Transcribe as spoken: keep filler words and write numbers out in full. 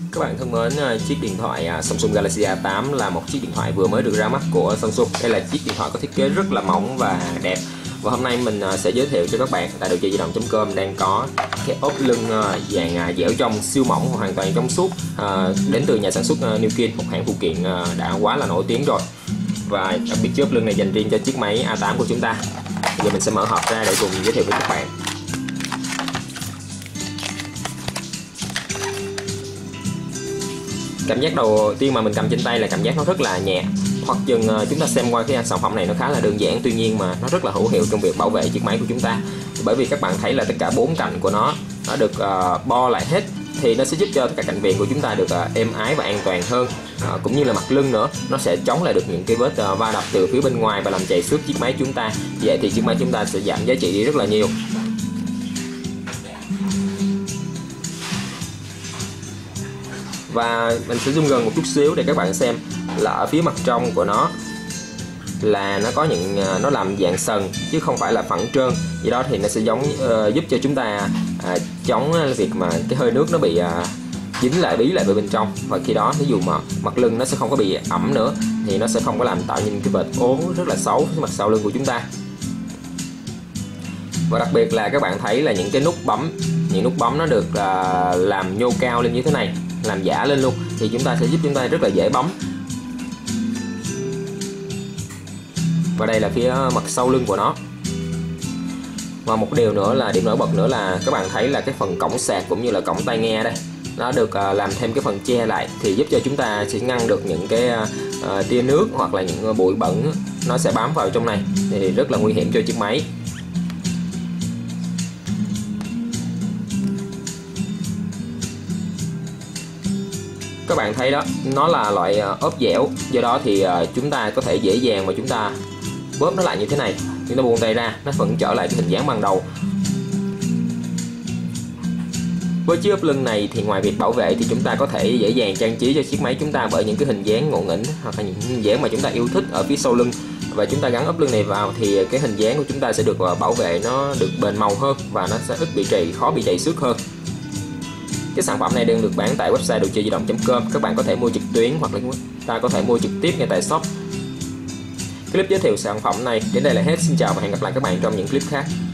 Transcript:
Các bạn thân mến, chiếc điện thoại Samsung Galaxy A tám là một chiếc điện thoại vừa mới được ra mắt của Samsung. Đây là chiếc điện thoại có thiết kế rất là mỏng và đẹp. Và hôm nay mình sẽ giới thiệu cho các bạn tại đồ chơi di động chấm com đang có cái ốp lưng dàn dẻo trong siêu mỏng hoàn toàn trong suốt, đến từ nhà sản xuất Newkin, một hãng phụ kiện đã quá là nổi tiếng rồi. Và đặc biệt chiếc ốp lưng này dành riêng cho chiếc máy A tám của chúng ta. Bây giờ mình sẽ mở hộp ra để cùng giới thiệu với các bạn. Cảm giác đầu tiên mà mình cầm trên tay là cảm giác nó rất là nhẹ. Hoặc chừng chúng ta xem qua cái sản phẩm này nó khá là đơn giản, tuy nhiên mà nó rất là hữu hiệu trong việc bảo vệ chiếc máy của chúng ta. Bởi vì các bạn thấy là tất cả bốn cạnh của nó nó được uh, bo lại hết, thì nó sẽ giúp cho tất cả cạnh viền của chúng ta được uh, êm ái và an toàn hơn. Uh, cũng như là mặt lưng nữa, nó sẽ chống lại được những cái vết uh, va đập từ phía bên ngoài và làm chảy xước chiếc máy chúng ta. Vậy thì chiếc máy chúng ta sẽ giảm giá trị đi rất là nhiều. Và mình sẽ zoom gần một chút xíu để các bạn xem là ở phía mặt trong của nó là nó có những nó làm dạng sần chứ không phải là phẳng trơn. Vì đó thì nó sẽ giống uh, giúp cho chúng ta uh, chống việc mà cái hơi nước nó bị uh, dính lại bí lại về bên trong. Và khi đó ví dụ mà mặt lưng nó sẽ không có bị ẩm nữa thì nó sẽ không có làm tạo những cái vệt ố rất là xấu với mặt sau lưng của chúng ta. Và đặc biệt là các bạn thấy là những cái nút bấm, những nút bấm nó được uh, làm nhô cao lên như thế này, làm giả lên luôn, thì chúng ta sẽ giúp chúng ta rất là dễ bấm. Và đây là phía mặt sau lưng của nó. Và một điều nữa là điểm nổi bật nữa là các bạn thấy là cái phần cổng sạc cũng như là cổng tai nghe đây, nó được uh, làm thêm cái phần che lại, thì giúp cho chúng ta sẽ ngăn được những cái uh, tia nước hoặc là những bụi bẩn nó sẽ bám vào trong này, thì rất là nguy hiểm cho chiếc máy. Các bạn thấy đó, nó là loại ốp dẻo, do đó thì chúng ta có thể dễ dàng mà chúng ta bóp nó lại như thế này. Chúng ta buông tay ra, nó vẫn trở lại cái hình dáng ban đầu. Với chiếc ốp lưng này thì ngoài việc bảo vệ thì chúng ta có thể dễ dàng trang trí cho chiếc máy chúng ta bởi những cái hình dáng ngộ nghĩnh hoặc là những hình dáng mà chúng ta yêu thích ở phía sau lưng. Và chúng ta gắn ốp lưng này vào thì cái hình dáng của chúng ta sẽ được bảo vệ, nó được bền màu hơn và nó sẽ ít bị trầy, khó bị trầy xước hơn. Cái sản phẩm này đang được bán tại website đồ chơi di động chấm com. Các bạn có thể mua trực tuyến hoặc là ta có thể mua trực tiếp ngay tại shop. Clip giới thiệu sản phẩm này đến đây là hết. Xin chào và hẹn gặp lại các bạn trong những clip khác.